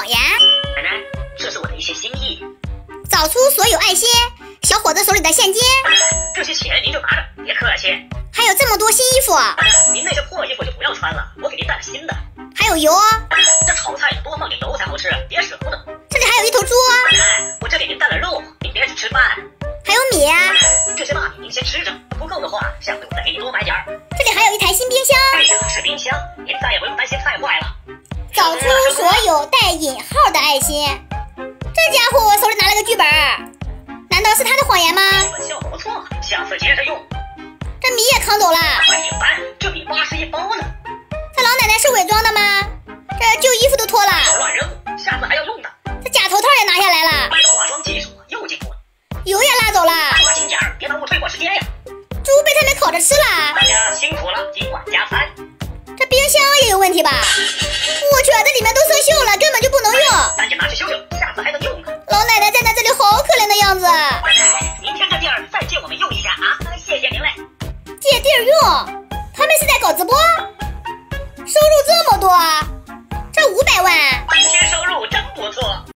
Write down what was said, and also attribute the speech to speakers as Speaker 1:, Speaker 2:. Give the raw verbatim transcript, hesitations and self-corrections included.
Speaker 1: 谎言？
Speaker 2: 奶奶，这是我的一些心意。
Speaker 1: 找出所有爱心，小伙子手里的现金。
Speaker 2: 这些钱您就拿着，别客气。
Speaker 1: 还有这么多新衣服。
Speaker 2: 您那些破衣服就不要穿了，我给您带了新的。
Speaker 1: 还有油。
Speaker 2: 这炒菜多放点油才好吃，别舍不得。
Speaker 1: 这里还有一头猪。
Speaker 2: 奶奶，我这给您带了肉，您别只吃饭。
Speaker 1: 还有米。
Speaker 2: 这些大米您先吃着，不够的话，下回我再给你多买点儿。
Speaker 1: 这里还有一台新冰箱。
Speaker 2: 对呀，是冰箱，您再也不用担心菜坏了。
Speaker 1: 找出所有带引号的爱心。这家伙手里拿了个剧本，难道是他的谎言吗？
Speaker 2: 效果不错，下次接着用。
Speaker 1: 这米也扛走了。
Speaker 2: 快点搬，这米八十一包呢。
Speaker 1: 这老奶奶是伪装的吗？这旧衣服都脱了。
Speaker 2: 乱扔，下次还要用的。
Speaker 1: 这假头套也拿下来了。
Speaker 2: 你的化妆技术又进步了。
Speaker 1: 油也拉走了。
Speaker 2: 抓紧点儿，别耽误退货时间呀。
Speaker 1: 猪被他们烤着吃了。
Speaker 2: 大家辛苦了，今晚加餐。
Speaker 1: 这冰箱也有问题吧？我去，这里面都生锈了，根本就不能用。
Speaker 2: 赶紧拿去修修，下次还能用呢。
Speaker 1: 老奶奶站在这里好可怜的样子。
Speaker 2: 奶奶，明天这地儿再借我们用一下啊！谢谢您嘞。
Speaker 1: 借地儿用？他们是在搞直播？收入这么多？这五百万